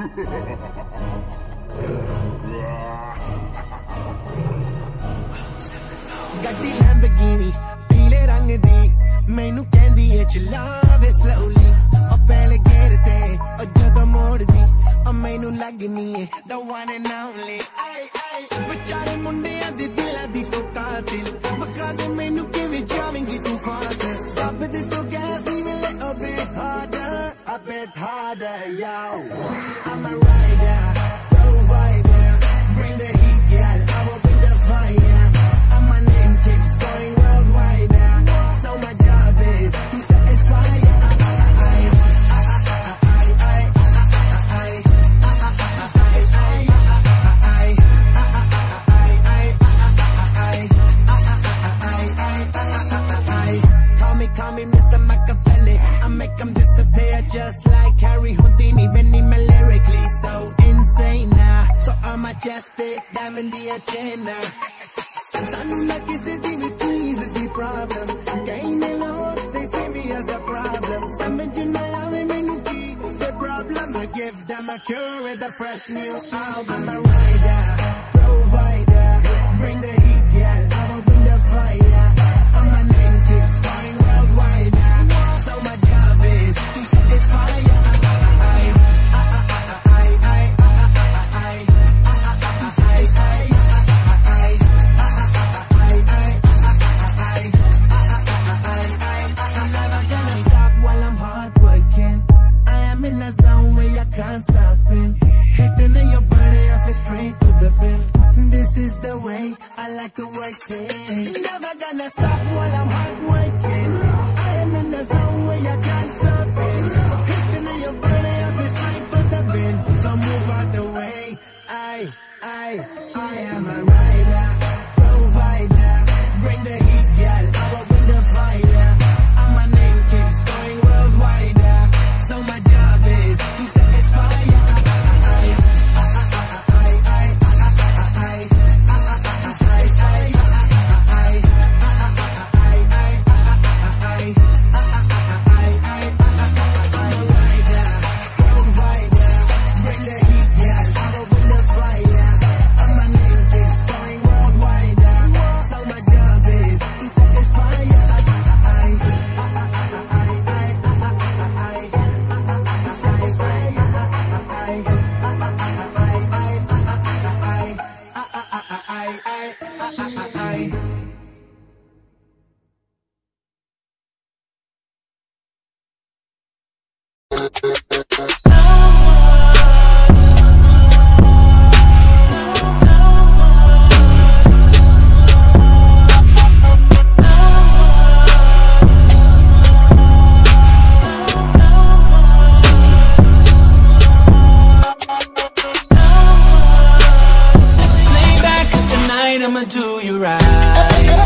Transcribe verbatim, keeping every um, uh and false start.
ਗੱਡੀ ਲੈਂਬਰਗਿਨੀ ਪੀਲੇ ਰੰਗ ਦੀ ਮੈਨੂੰ ਕਹਿੰਦੀ ਏ ਚਲਾਵੇ slowly ਉਹ ਪਹਿਲੇ ਗੇਰ ਤੇ ਉਹ ਜਦੋਂ ਮੋੜਦੀ ਉਹ ਮੈਨੂੰ ਲੱਗਨੀ ਏ the one and only ਆਈ ਆਈ ਵਿਚਾਰੇ ਮੁੰਡਿਆਂ ਦੇ ਦਿਲਾਂ ਦੀ ਤੂੰ ਕਾਤਿਲ ਬਕਾ ਦੇ ਮੈਨੂੰ ਕਿਵੇਂ ਜਾਵੇਂਗੀ ਤੂੰ ਫਾਸਟ ਦੱਬ ਦੇ ਤੂੰ gas even little bit harder a bit harder yo I'm a rider provider bring the heat girl I will bring the fire and my name keeps going worldwide now so my job is to satisfy you Call me Mister Machiavelli I make them disappear just like Harry Houdini Vinny me lyrically so insane now So I'm majestic, diamond the agenda Sanu na kisi di vi cheese di problem Kahin log, they see me as a problem Samajh na aave mainu ki the problem I give them a cure with a fresh new album I'm a rider, provider Bring the heat girl, I will bring the fire And my name keeps going worldwide now So my job is to satisfy you Can't stop it. Hitting in your body, I feel straight to the pin. This is the way I like to work it. Never gonna stop while I'm hard working. I am in the zone where I can't stop it. Hitting in your body, I feel straight to the pin. So move out the way. I, I, I am a rider, provider. Bring the heat, girl. I will bring the fire. And my name keeps going worldwide. So my job is to satisfy you. I'ma do you right.